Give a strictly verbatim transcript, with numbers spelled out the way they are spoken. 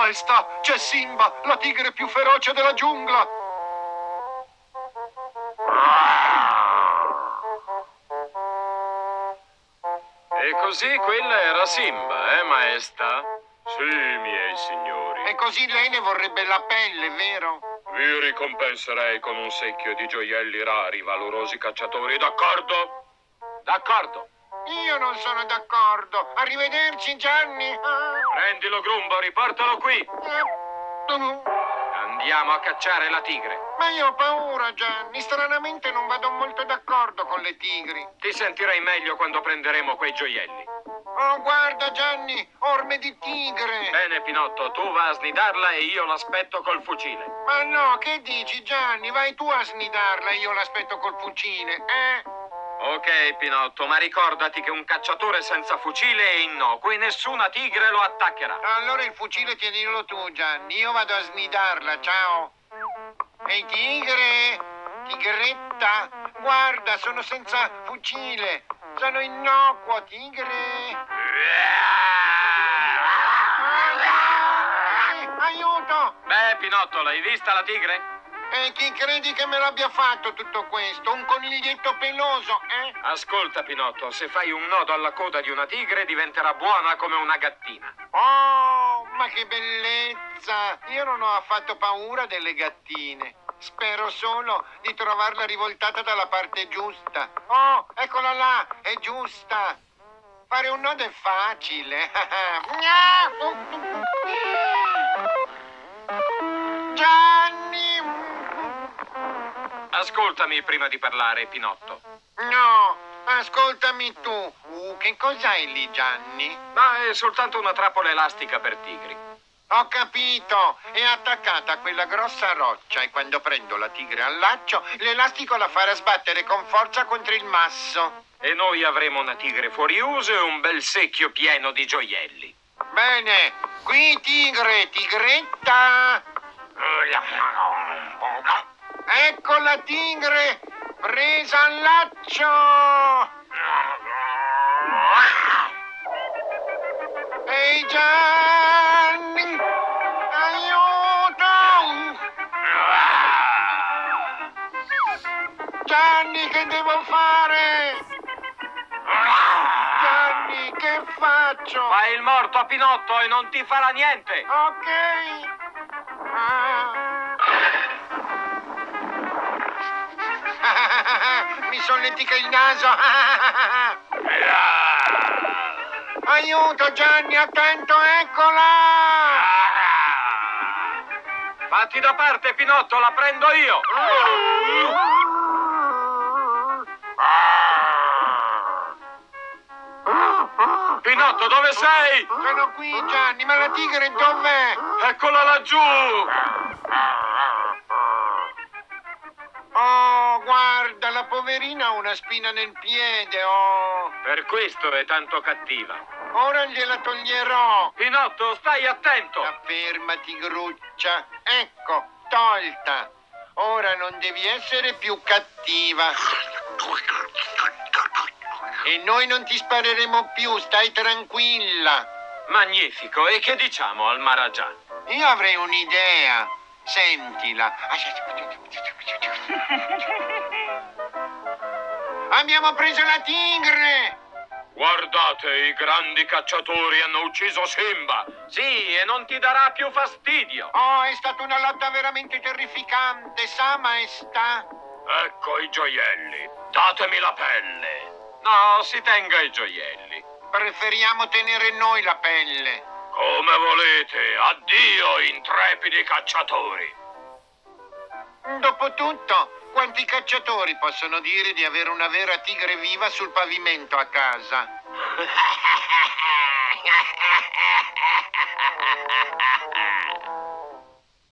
Maestà, c'è Simba, la tigre più feroce della giungla. E così quella era Simba, eh, maestà? Sì, miei signori. E così lei ne vorrebbe la pelle, vero? Vi ricompenserei con un secchio di gioielli rari, valorosi cacciatori, d'accordo? D'accordo. Io non sono d'accordo. Arrivederci, Gianni. Prendilo, Grumbo, riportalo qui. Andiamo a cacciare la tigre. Ma io ho paura, Gianni. Stranamente non vado molto d'accordo con le tigri. Ti sentirai meglio quando prenderemo quei gioielli. Oh, guarda, Gianni, orme di tigre. Bene, Pinotto, tu va a snidarla e io l'aspetto col fucile. Ma no, che dici, Gianni? Vai tu a snidarla e io l'aspetto col fucile, eh? Ok, Pinotto, ma ricordati che un cacciatore senza fucile è innocuo e nessuna tigre lo attaccherà. Allora il fucile tienilo tu, Gianni. Io vado a snidarla, ciao. Ehi, tigre? Tigretta? Guarda, sono senza fucile. Sono innocuo, tigre. Aiuto! Beh, Pinotto, l'hai vista la tigre? E chi credi che me l'abbia fatto tutto questo? Un coniglietto peloso, eh? Ascolta, Pinotto, se fai un nodo alla coda di una tigre diventerà buona come una gattina. Oh, ma che bellezza! Io non ho affatto paura delle gattine. Spero solo di trovarla rivoltata dalla parte giusta. Oh, eccola là, è giusta. Fare un nodo è facile. Gianni! Ascoltami prima di parlare, Pinotto. No, ascoltami tu. Uh, che cos'hai lì, Gianni? Ma è soltanto una trappola elastica per tigri. Ho capito, è attaccata a quella grossa roccia e quando prendo la tigre al laccio, l'elastico la farà sbattere con forza contro il masso. E noi avremo una tigre fuori uso e un bel secchio pieno di gioielli. Bene, qui tigre, tigretta. Ecco la tigre, presa al laccio. Ehi, Gianni, aiuto! Gianni, che devo fare? Gianni, che faccio? Fai il morto a Pinotto e non ti farà niente. Ok. Ah. Mi solletica il naso. Aiuto, Gianni, attento, eccola! Fatti da parte, Pinotto, la prendo io. Pinotto, dove sei? Sono qui, Gianni, ma la tigre dov'è? Eccola laggiù. Oh, guarda, la poverina ha una spina nel piede, oh. Per questo è tanto cattiva. Ora gliela toglierò. Pinotto, stai attento. Ma fermati, Gruccia. Ecco, tolta. Ora non devi essere più cattiva. E noi non ti spareremo più, stai tranquilla. Magnifico, e che diciamo al Maharaja? Io avrei un'idea. Sentila. Abbiamo preso la tigre! Guardate, i grandi cacciatori hanno ucciso Simba. Sì, e non ti darà più fastidio. Oh, è stata una lotta veramente terrificante, sa, maestà? Ecco i gioielli. Datemi la pelle. No, si tenga i gioielli. Preferiamo tenere noi la pelle. Come volete. Addio, intrepidi cacciatori. Dopotutto, quanti cacciatori possono dire di avere una vera tigre viva sul pavimento a casa?